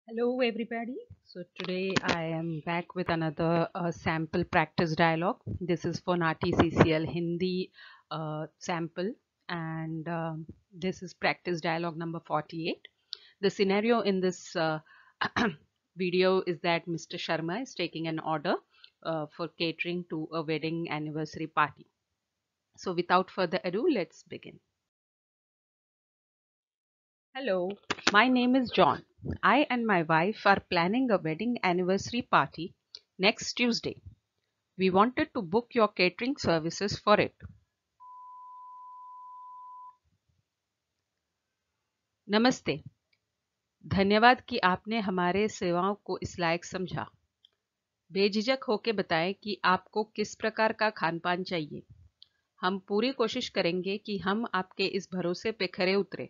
Hello, everybody. So, today I am back with another sample practice dialogue. This is for NATI CCL Hindi sample, and this is practice dialogue number 48. The scenario in this video is that Mr. Sharma is taking an order for catering to a wedding anniversary party. So, without further ado, let's begin. Hello, my name is John. I and my wife are planning a wedding anniversary party next Tuesday. We wanted to book your catering services for it. नमस्ते, धन्यवाद कि आपने हमारे सेवाओं को इस लायक समझा। बेझिझक होके बताएं कि आपको किस प्रकार का खान-पान चाहिए। हम पूरी कोशिश करेंगे कि हम आपके इस भरोसे पे खरे उतरे।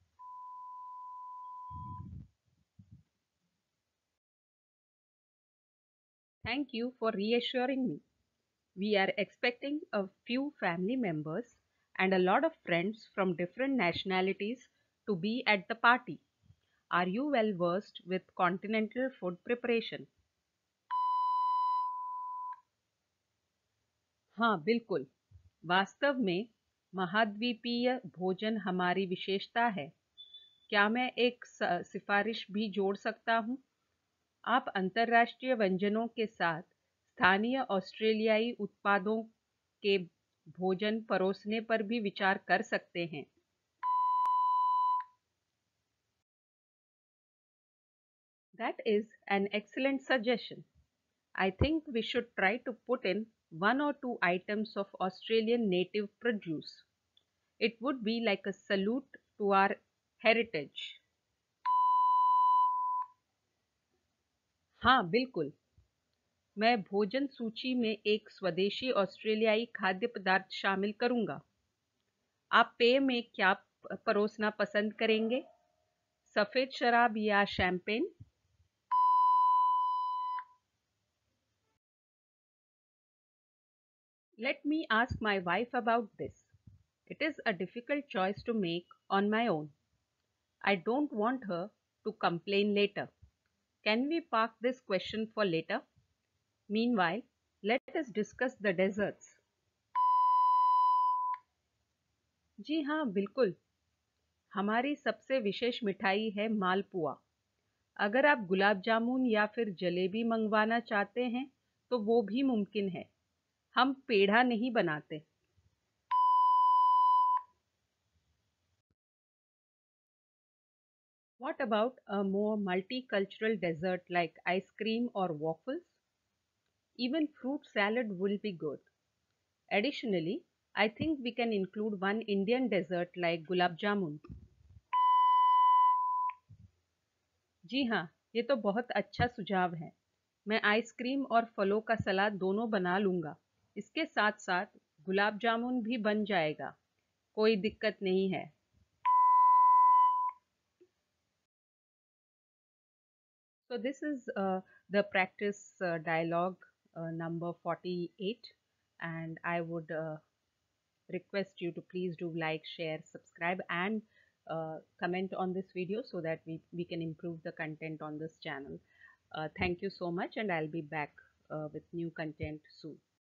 Thank you for reassuring me. We are expecting a few family members and a lot of friends from different nationalities to be at the party. Are you well versed with continental food preparation? हाँ, बिल्कुल। वास्तव में महाद्वीपीय भोजन हमारी विशेषता है। क्या मैं एक सिफारिश भी जोड़ सकता हूँ? आप अंतर्राष्ट्रीय व्यंजनों के साथ स्थानीय ऑस्ट्रेलियाई उत्पादों के भोजन परोसने पर भी विचार कर सकते हैं। That is an excellent suggestion. I think we should try to put in one or two items of Australian native produce. It would be like a salute to our heritage. हाँ, बिल्कुल। मैं भोजन सूची में एक स्वदेशी ऑस्ट्रेलियाई खाद्य पदार्थ शामिल करूंगा। आप पेय में क्या परोसना पसंद करेंगे? सफेद शराब या champagne? Let me ask my wife about this. It is a difficult choice to make on my own. I don't want her to complain later. Can we park this question for later? Meanwhile, let us discuss the desserts. जी हाँ, बिल्कुल। हमारी सबसे विशेष मिठाई है मालपुआ। अगर आप गुलाब जामुन या फिर जलेबी मंगवाना चाहते हैं, तो वो भी मुमकिन है। हम पेढ़ा नहीं बनाते। What about a more multicultural dessert like ice cream or waffles? Even fruit salad will be good. Additionally, I think we can include one Indian dessert like gulab jamun. जी हाँ, ये तो बहुत अच्छा सुझाव है। मैं आइसक्रीम और फलों का सलाद दोनों बना लूँगा। इसके साथ-साथ गुलाब जामुन भी बन जाएगा। कोई दिक्कत नहीं है। So this is the practice dialogue number 48, and I would request you to please do like, share, subscribe, and comment on this video so that we can improve the content on this channel. Thank you so much, and I'll be back with new content soon.